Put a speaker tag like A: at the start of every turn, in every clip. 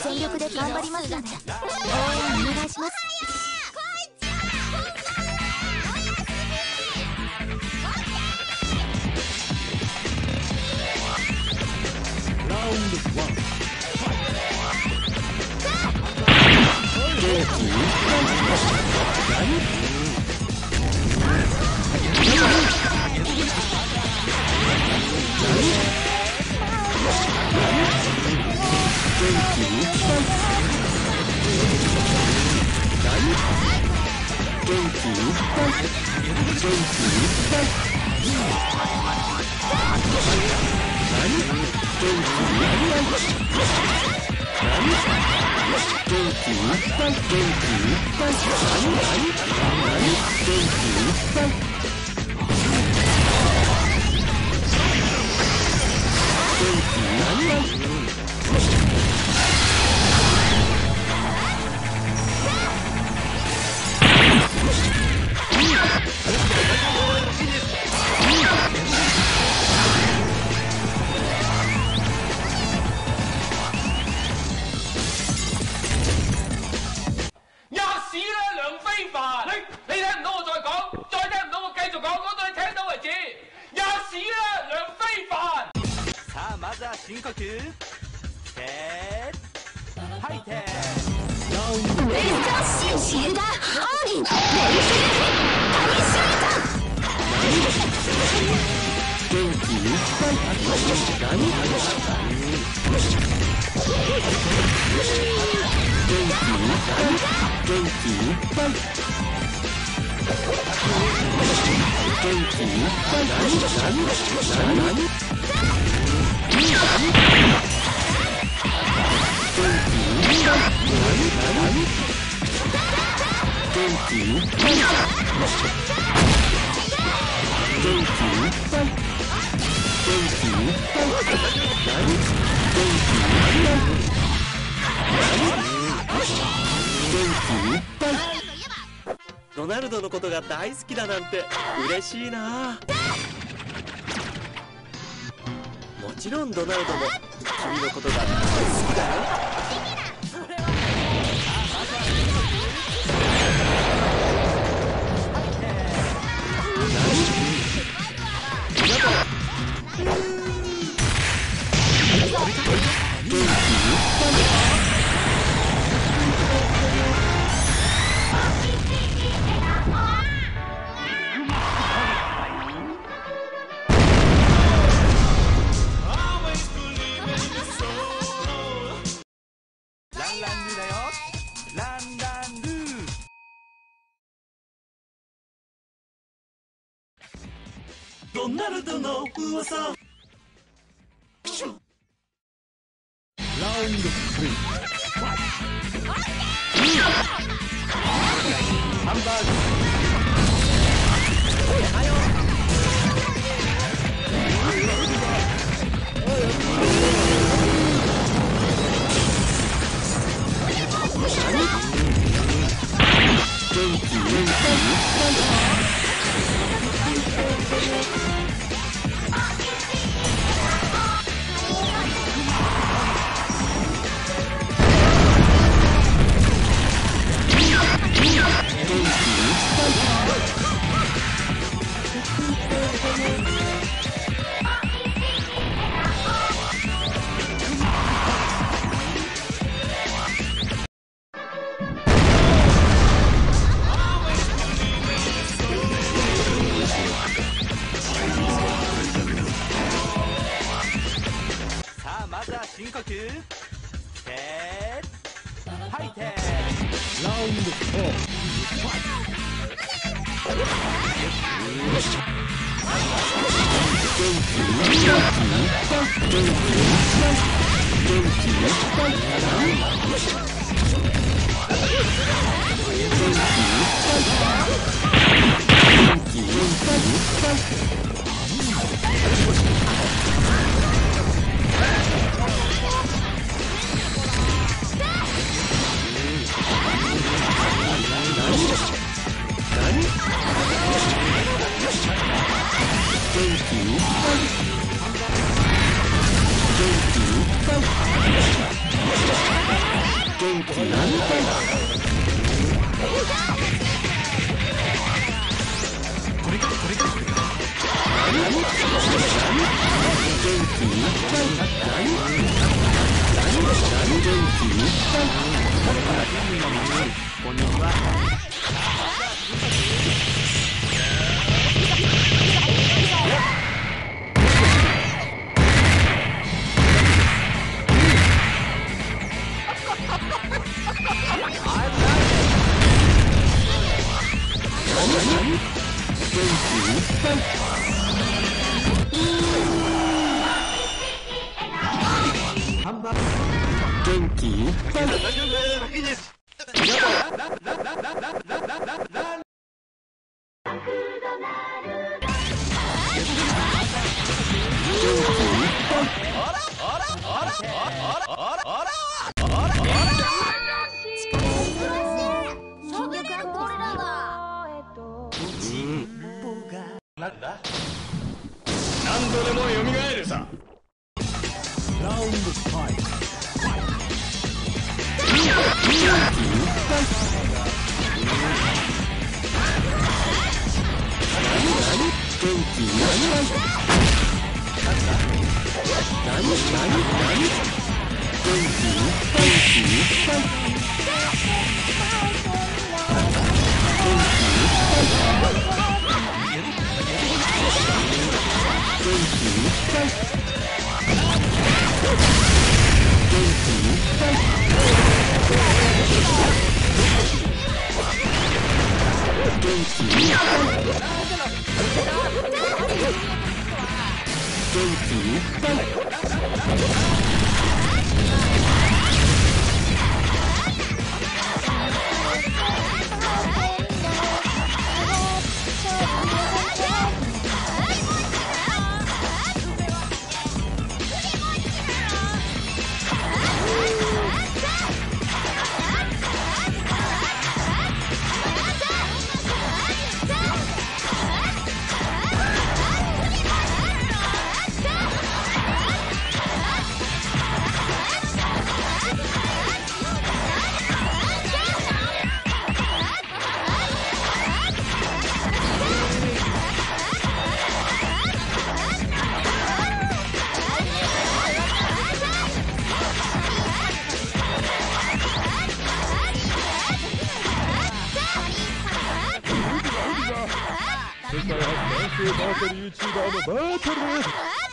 A: 全力で頑張りますので応援お願いします。
B: ラウンド1。
C: 深呼吸。吐いて。
A: レイザーシールダーハーリンレイフタニシュレタ
B: 元気いっぱい何元気いっぱい元気いっぱい元気いっぱい何ドナルドのことが大好きだなんて嬉しいな。もちろんドナルドも君のことが大好きだよ。ドナルドの噂。ラウンド3。ハンバーグ。深呼吸。吐いて。ラウンド4。元気いっぱい元気何これかこれかこれか元気いっぱい元気いっぱいこんにちは元気いっぱい
C: なんだ何度でもよみがえるさラウンド5世界初男性バーチャル YouTuber のバーチャルです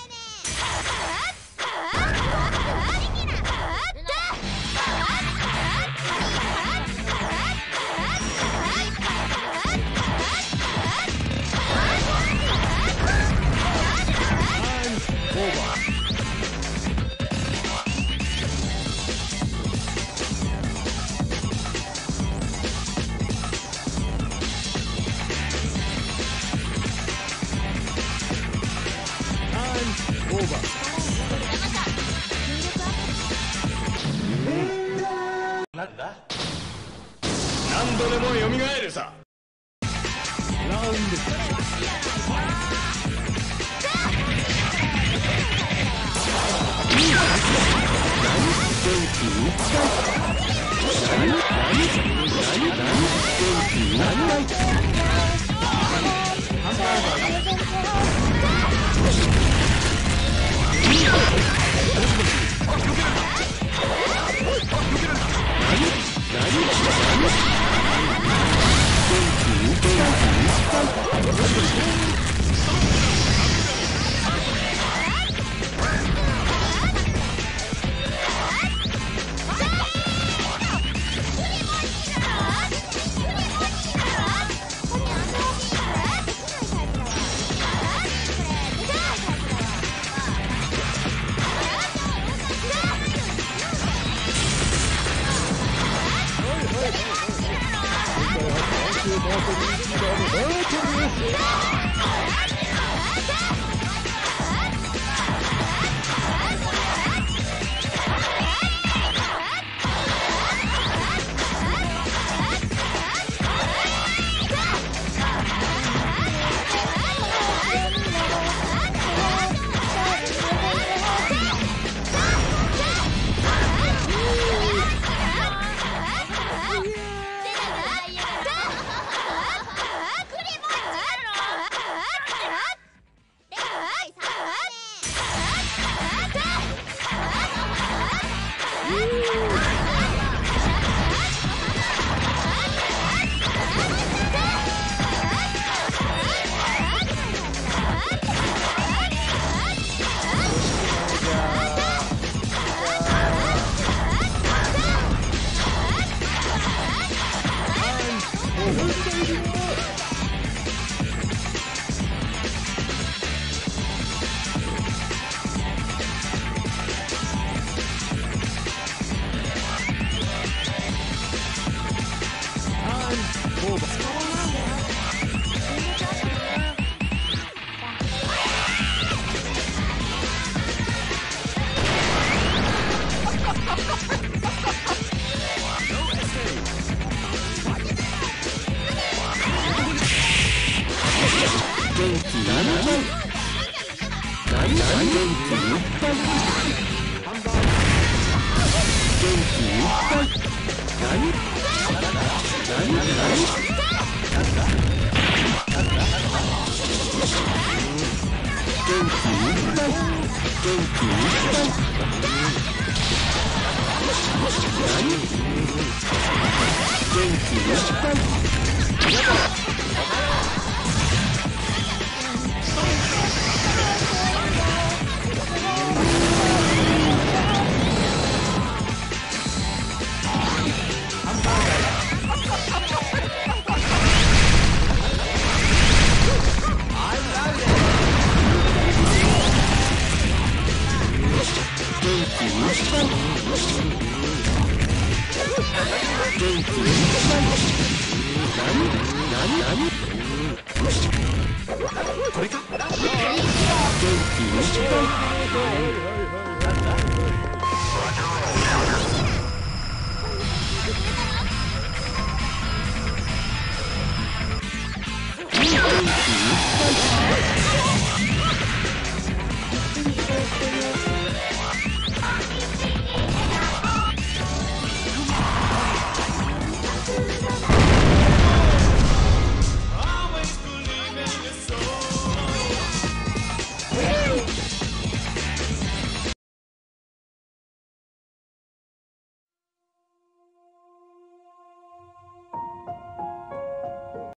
C: なんだ何度でもよみがえるさラウンドバーチャル YouTuber のバーチャルですこれか。元気いっぱい。